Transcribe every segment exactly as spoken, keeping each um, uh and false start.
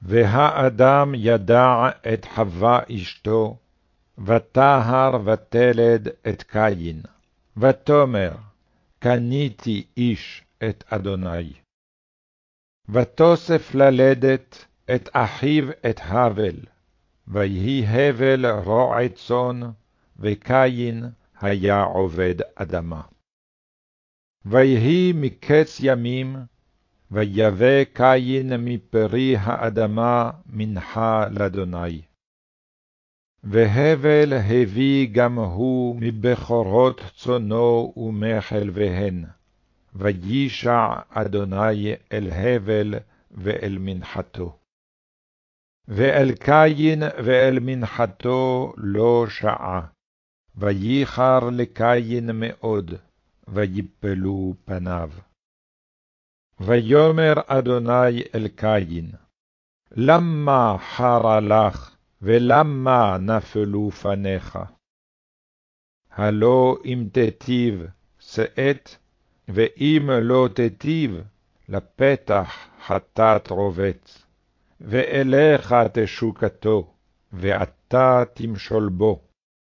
והאדם ידע את חווה אשתו, ותהר ותלד את קין, ותאמר, קניתי איש את אדוני. ותוסף ללדת את אחיו את הבל, ויהי הבל רועה צאן, וקין היה עובד אדמה. ויהי מקץ ימים, ויבא קין מפרי האדמה מנחה לאדוני. והבל הביא גם הוא מבכורות צאנו ומחלביהן, וישע אדוני אל הבל ואל מנחתו. ואל קין ואל מנחתו לא שעה, וייחר לקין מאוד, ויפלו פניו. ויאמר אדוני אל קין, למה חרה לך, ולמה נפלו פניך? הלא אם תטיב שאת, ואם לא תטיב, לפתח חטאת רובץ. ואליך תשוקתו, ואתה תמשול בו.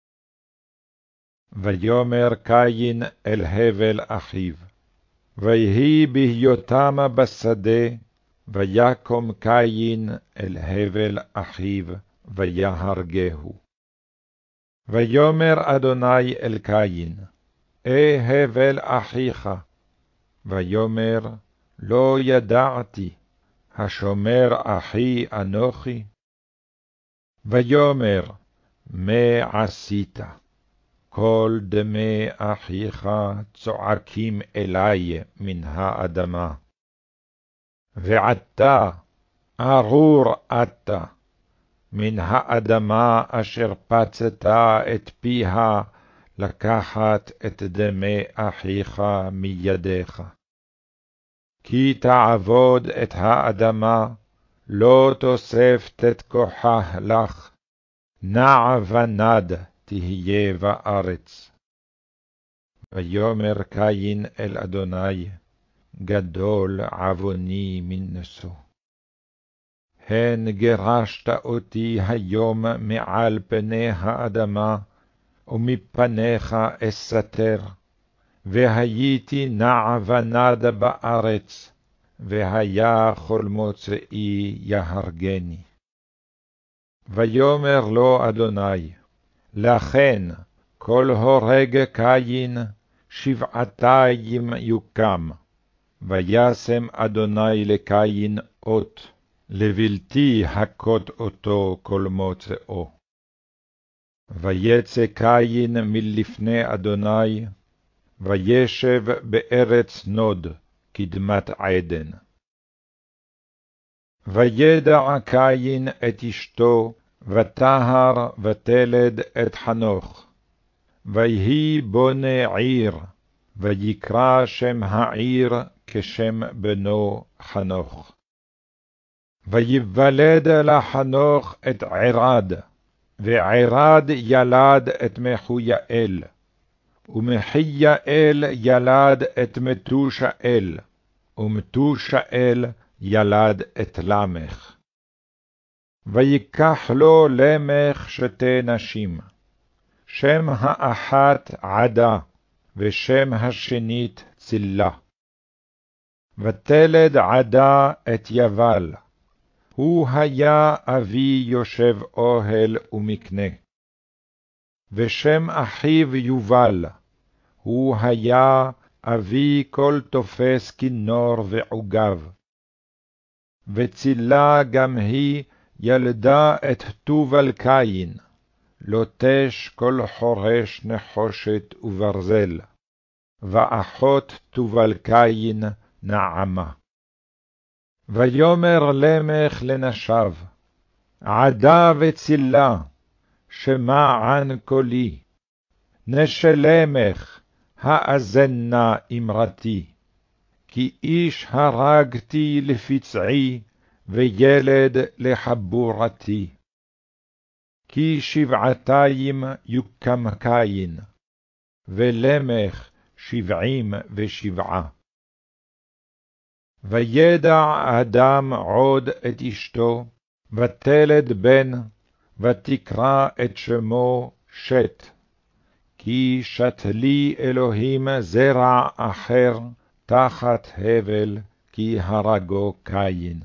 ויאמר קין אל הבל אחיו, ויהי בהיותם בשדה, ויקום קין אל הבל אחיו, ויהרגהו. ויאמר אדוני אל קין, אה הבל אחיך. ויאמר, לא ידעתי, השומר אחי אנוכי? ויאמר, מה עשית? כל דמי אחיך צועקים אלי מן האדמה. ועתה, ארור אתה, מן האדמה אשר פצת את פיה, לקחת את דמי אחיך מידיך. כי תעבוד את האדמה, לא תוספת את כוחה לך, נע ונד תהיה בארץ. ויאמר קין אל אדוני, גדול עווני מנשוא. הן גירשת אותי היום מעל פני האדמה, ומפניך אסתר, והייתי נע ונד בארץ, והיה כל מוצאי יהרגני. ויאמר לו אדוני, לכן כל הורג קין שבעתיים יוקם, וישם אדוני לקין אות, לבלתי הכות אותו כל מוצאו. ויצא קין מלפני אדוני, וישב בארץ נוד, קדמת עדן. וידע קין את אשתו, ותהר ותלד את חנוך. ויהי בונה עיר, ויקרא שם העיר כשם בנו חנוך. ויוולד לחנוך את ערד, וערד ילד את מחויאל, ומחויאל ילד את מתושאל, ומתושאל ילד את למך. ויקח לו למך שתי נשים, שם האחת עדה, ושם השנית צילה. ותלד עדה את יבל, הוא היה אבי יושב אוהל ומקנה. ושם אחיו יובל, הוא היה אבי כל תופס כינור ועוגב. וצילה גם היא ילדה את תובל קין, לוטש כל חורש נחושת וברזל, ואחות תובל קין נעמה. ויאמר למך לנשיו, עדה וצילה, שמען קולי, נשלמך, האזנה אמרתי, כי איש הרגתי לפצעי, וילד לחבורתי. כי שבעתיים יוקם קין, ולמך שבעים ושבעה. וידע אדם עוד את אשתו, ותלד בן, ותקרא את שמו שת, כי שת לי אלוהים זרע אחר תחת הבל, כי הרגו קין.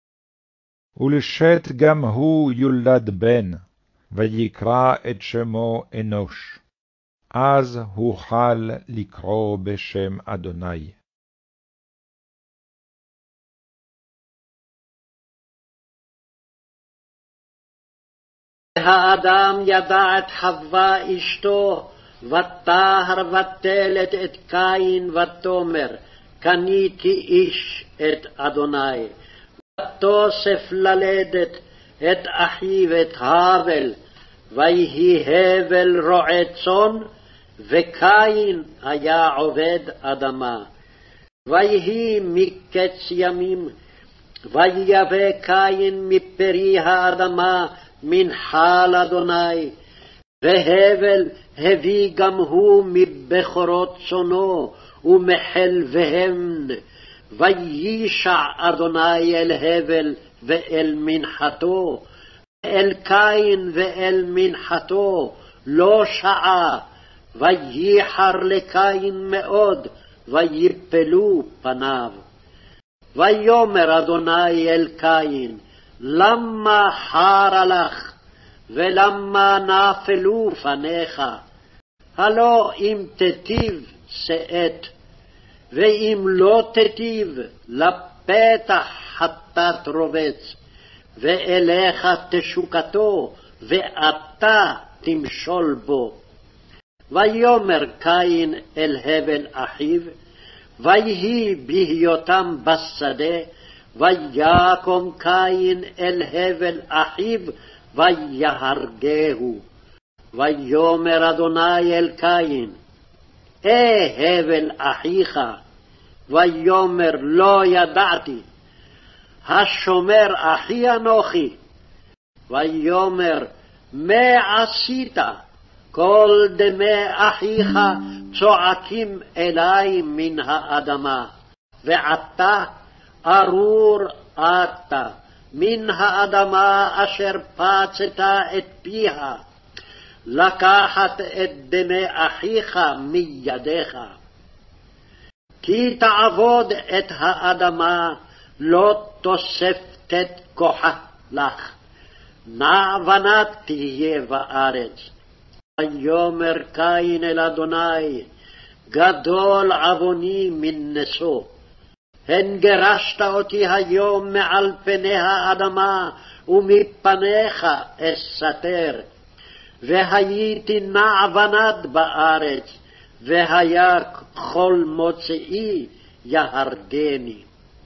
ולשת גם הוא יולד בן, ויקרא את שמו אנוש, אז הוחל לקרוא בשם אדוני. האדם ידע את חווה אשתו, ותהר ותלת את קין ותאמר, קניתי איש את אדוני. ותוסף ללדת את אחיו את הבל, ויהי הבל רועה צאן, וקין היה עובד אדמה. ויהי מקץ ימים, ויבא קין מפרי האדמה מנחה לאדוני, והבל הביא גם הוא מבכורות צאנו ומחלביהם. וישע אדוני אל הבל ואל מנחתו, אל קין ואל מנחתו לא שעה. וייחר לקין מאוד, ויפלו פניו. ויאמר אדוני אל קין, למה חרה לך, ולמה נפלו פניך? הלא אם תטיב שאת, ואם לא תטיב לפתח חטאת רובץ, ואליך תשוקתו, ואתה תמשול בו. ויאמר קין אל הבל אחיו, ויהי בהיותם בשדה, ויקום קין אל הבל אחיו, ויהרגהו. ויאמר אדוני אל קין, אה הבל אחיך? ויאמר לא ידעתי, השומר אחי אנוכי. ויאמר מה עשית? כל דמי אחיך צועקים אלי מן האדמה, ועתה ארור אתה מן האדמה אשר פצת את פיה, לקחת את דמי אחיך מידיך. כי תעבוד את האדמה, לא תוספת כוחה לך, נעבנת תהיה בארץ. ויאמר קין אל אדוני, גדול עווני מנשוא, הן גירשת אותי היום מעל פני האדמה, ומפניך אסתר. והייתי נעבנת בארץ, והיה כל מוצאי יהרגני.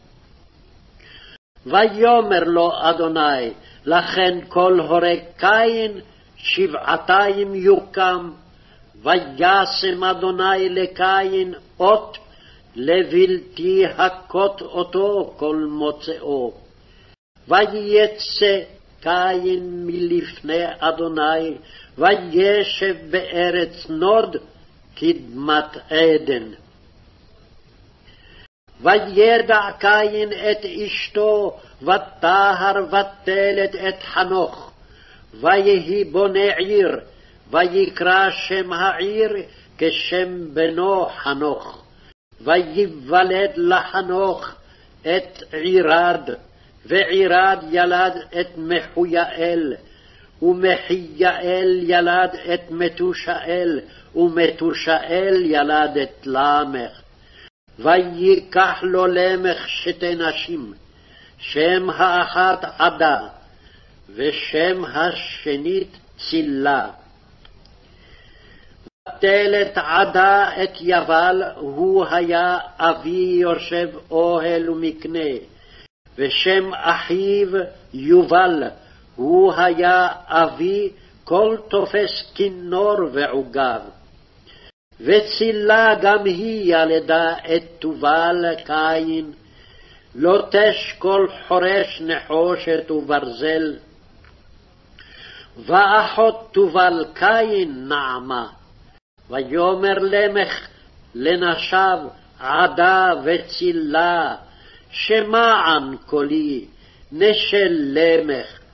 ויאמר לו אדוני, לכן כל הורג קין שבעתיים יוקם. וישם אדוני לקין אות, לבלתי הכות אותו כל מוצאו. ויצא קין מלפני אדוני, וישב בארץ נוד קדמת עדן. וידע קין את אשתו, ותהר ותלת את חנוך. ויהי בונה עיר, ויקרא שם העיר כשם בנו חנוך. ויוולד לחנוך את עירד, ועירד ילד את מחויאל, ומחייאל ילד את מתושאל, ומתושאל ילד את למך. ויקח לו למך שתי נשים, שם האחת עדה, ושם השנית צילה. ותלת עדה את יבל, הוא היה אבי יושב אוהל ומקנה, ושם אחיו יובל, הוא היה אבי כל תופס כינור ועוגב. וצילה גם היא ילדה את תובל קין, לא תשקול חורש נחושת וברזל. ואחות תובל קין נעמה. ויאמר למך לנשיו עדה וצילה, שמען קולי, נשל למך,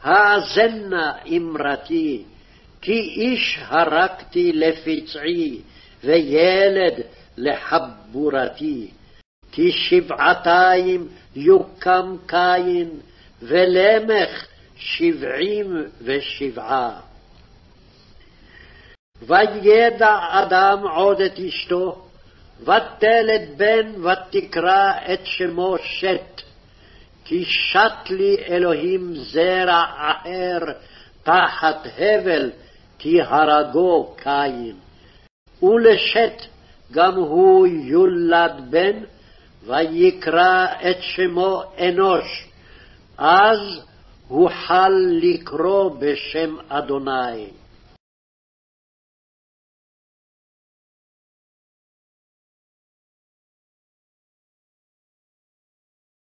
האזנה אמרתי, כי איש הרגתי לפצעי, וילד לחבורתי. כי שבעתיים יוקם קין, ולמך שבעים ושבעה. וידע אדם עוד את אשתו, ותלד בן ותקרא את שמו שת. כי שת לי אלוהים זרע אחר תחת הבל, כי הרגו קין. ולשת גם הוא יולד בן, ויקרא את שמו אנוש. אז הוחל לקרוא בשם אדוני.